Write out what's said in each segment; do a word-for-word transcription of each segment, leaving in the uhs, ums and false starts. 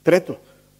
Трето,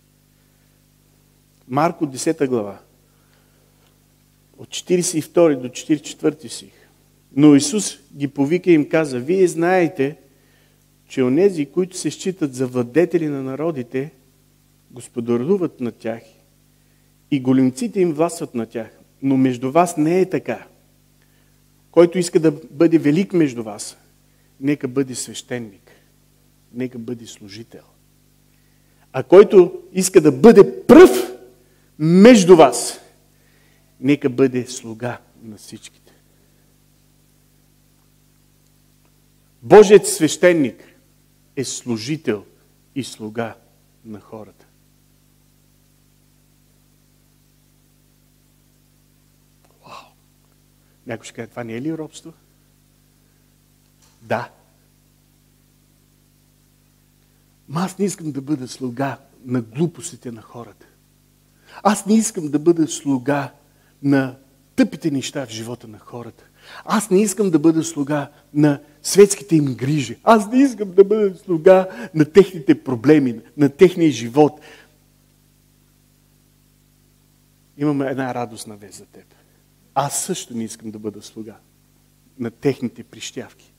Марко десета глава, от четиридесет и втори до четиридесет и четвърти стих. Но Исус ги повика и им каза: вие знаете, че онези, които се считат за владетели на народите, господаруват над тях и големците им властват над тях. Но между вас не е така. Който иска да бъде велик между вас, нека бъде свещеник, нека бъде служител. А който иска да бъде пръв между вас, нека бъде слуга на всичките. Божият свещеник е служител и слуга на хората. Вау! Някой ще каже, това не е ли робство? Да. Но аз не искам да бъда слуга на глупостите на хората. Аз не искам да бъда слуга на тъпите неща в живота на хората. Аз не искам да бъда слуга на светските им грижи. Аз не искам да бъда слуга на техните проблеми, на техния живот. Имаме една радостна вест за теб. Аз също не искам да бъда слуга на техните прищявки.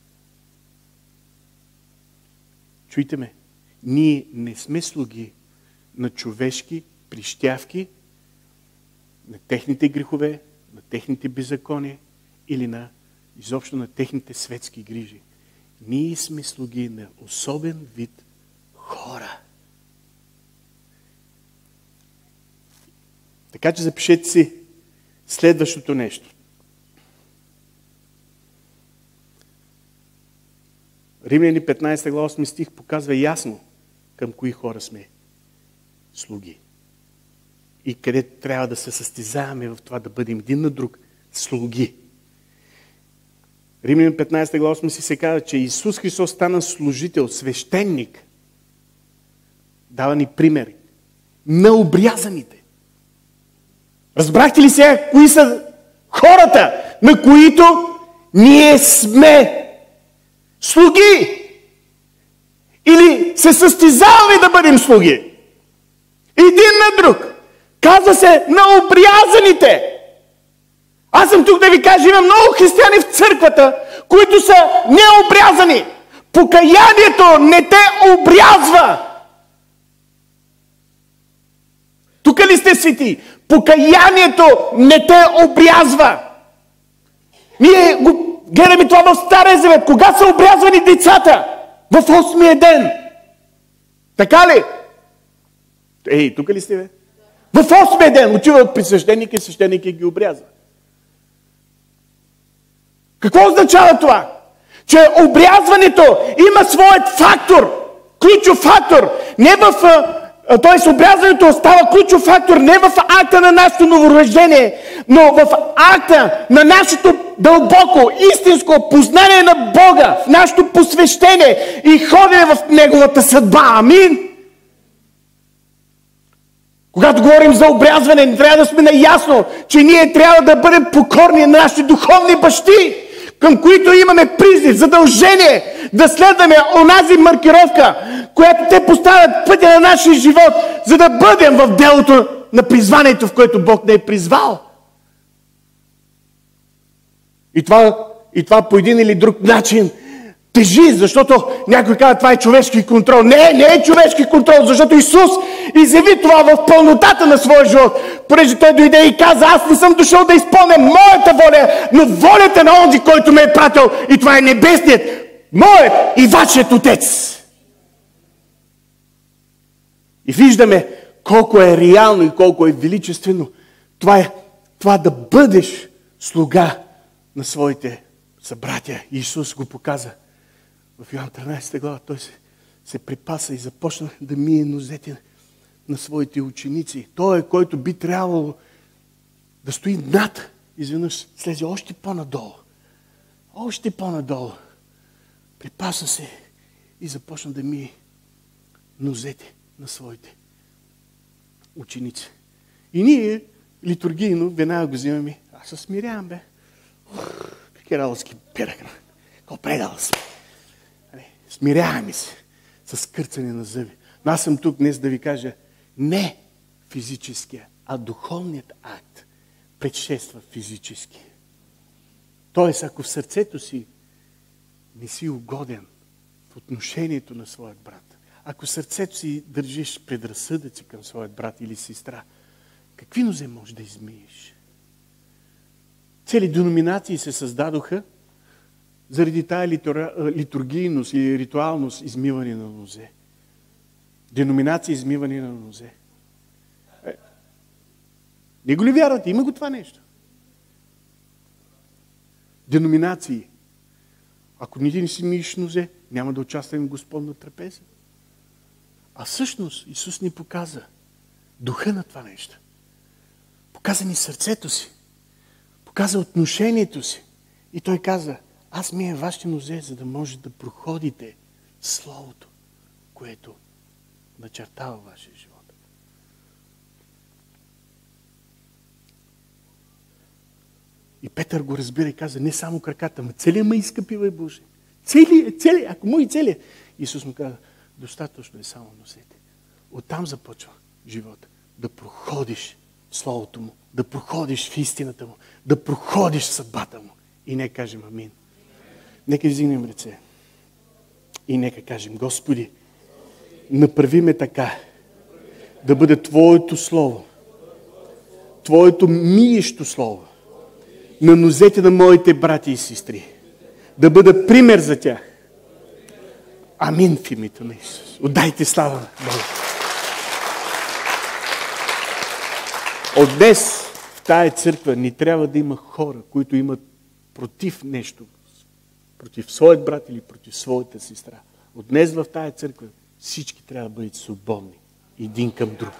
Чуйте ме, ние не сме слуги на човешки прищявки, на техните грехове, на техните беззакония или на изобщо на техните светски грижи. Ние сме слуги на особен вид хора. Така че запишете си следващото нещо. Римляни петнадесета глава осми стих показва ясно към кои хора сме слуги. И къде трябва да се състезаваме в това да бъдем един на друг слуги. Римляни петнадесета глава осми стих се казва, че Исус Христос стана служител, свещеник. Дава ни примери. На обрязаните. Разбрахте ли сега кои са хората, на които ние сме слуги? Или се състезаваме да бъдем слуги? Един на друг. Казва се на обрязаните. Аз съм тук да ви кажа, има много християни в църквата, които са необрязани. Покаянието не те обрязва. Тук ли сте свети? Покаянието не те обрязва. Ние го гледаме това в Стария Завет. Кога са обрязвани децата? В осмия ден. Така ли? Ей, тук ли сте, бе? В осмия ден отиват при свещеника и свещеника ги обрязва. Какво означава това? Че обрязването има своят фактор, ключов фактор. Не в, т.е. обрязването става ключов фактор не в акта на нашето новорождение, но в акта на нашето дълбоко, истинско познание на Бога, в нашето посвещение и ходене в Неговата съдба. Амин! Когато говорим за обрязване, не трябва да сме наясно, че ние трябва да бъдем покорни на нашите духовни бащи, към които имаме призив, задължение да следваме онази маркировка, която те поставят пътя на нашия живот, за да бъдем в делото на призванието, в което Бог не е призвал. И това, и това по един или друг начин тежи, защото някой казва, това е човешки контрол. Не, не е човешки контрол, защото Исус изяви това в пълнотата на своя живот. Понеже Той дойде и каза, аз не съм дошъл да изпълня моята воля, но волята на онзи, който ме е пратил. И това е небесният, моят и вашият Отец. И виждаме колко е реално и колко е величествено това, е, това да бъдеш слуга на своите събратя. Исус го показа. В Йоан тринадесета глава той се, се припаса и започна да мие нозете на своите ученици. Той е, който би трябвало да стои над. Изведнъж слезе още по-надолу. Още по-надолу. Припаса се и започна да мие нозете на своите ученици. И ние, литургийно, веднага го взимаме. Аз се смирявам, бе. Какви радостки пирахна. Какво предал съм. Смиряваме се с кърцане на зъби. Но аз съм тук днес да ви кажа, не физическия, а духовният акт предшества физически. Тоест, ако в сърцето си не си угоден в отношението на своят брат, ако в сърцето си държиш предразсъдъци към своят брат или сестра, какви нозе можеш да измиеш? Цели деноминации се създадоха заради тая литургийност или ритуалност измиване на нозе. Деноминация измиване на нозе. Е, не го ли вярвате? Има го това нещо. Деноминации. Ако ни не си миеш нозе, няма да участваме в Господна трапеза. А всъщност Исус ни показа духа на това нещо. Показа ни сърцето си. Показа отношението си. И Той каза, аз мия вашите нозе, за да може да проходите Словото, което начертава вашия живот. И Петър го разбира и каза, не само краката, но целият ме изкъпива, Боже. Целият, целият, ако му и целият. Исус му каза, достатъчно е само носете. Оттам започва живота. Да проходиш Словото му, да проходиш в истината му, да проходиш съдбата му. И нека кажем амин. Нека вдигнем ръце. И нека кажем, Господи, направи ме така, да бъде Твоето Слово, Твоето миещо Слово на нозете на моите брати и сестри. Да бъда пример за тях. Амин в името на Исус. Отдайте слава на Бога. От днес в тая църква ни трябва да има хора, които имат против нещо, против своят брат или против своята сестра. От днес в тая църква всички трябва да бъдат свободни един към друг.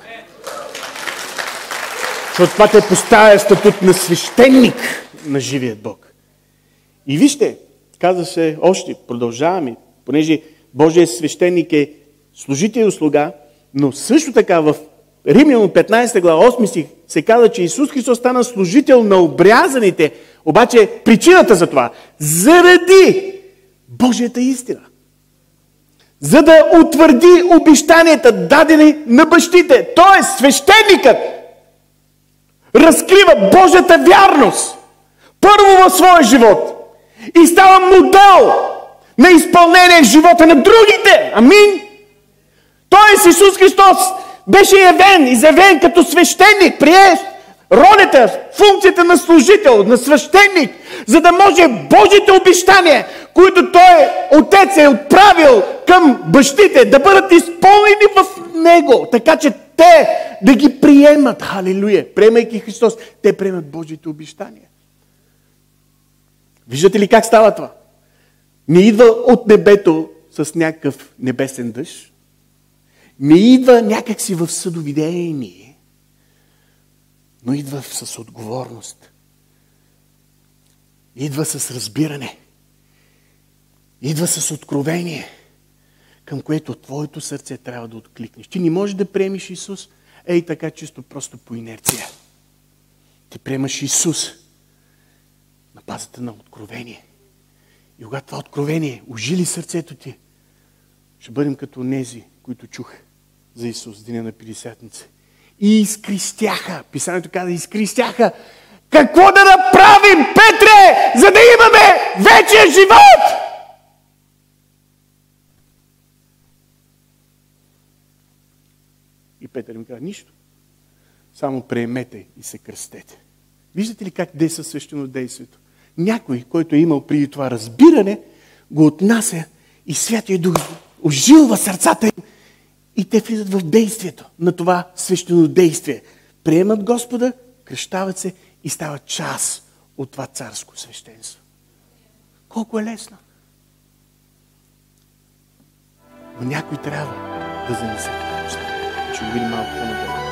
Защото това те поставя статут на свещеник на живият Бог. И вижте, каза се още, продължаваме, понеже Божият свещеник е служител и слуга, но също така в Римляно петнайсета глава, осми стих се казва, че Исус Христос стана служител на обрязаните, обаче причината за това, заради Божията истина. За да утвърди обещанията, дадени на бащите. Тоест, свещеникът разкрива Божията вярност първо в своя живот и става модел на изпълнение в живота на другите. Амин. Тоест, Исус Христос беше явен, изявен като свещеник, прие ролята, функцията на служител, на свещеник, за да може Божите обещания, които Той, Отец, е отправил към бащите, да бъдат изпълнени в Него, така че те да ги приемат. Халилуя! Приемайки Христос, те приемат Божите обещания. Виждате ли как става това? Не идва от небето с някакъв небесен дъжд, не идва някакси в съдовидение, но идва с отговорност. Идва с разбиране. Идва с откровение, към което твоето сърце трябва да откликнеш. Ти не можеш да приемеш Исус, ей така чисто просто по инерция. Ти приемаш Исус на базата на откровение. И когато това откровение ожили сърцето ти, ще бъдем като онези, които чуха за Исус в деня на Пятидесятница. И изкристяха. Писанието каза, изкристяха. Какво да направим, Петре, за да имаме вечен живот? И Петър им каза, нищо. Само приемете и се кръстете. Виждате ли как действа свещенодействието? Някой, който е имал преди това разбиране, го отнася и Святия Дух ожилва сърцата им и те влизат в действието на това свещенодействие. Приемат Господа, кръщават се и стават част от това царско свещенство. Колко е лесно. Но някой трябва да занесе това. Ще го видим малко по-надолу.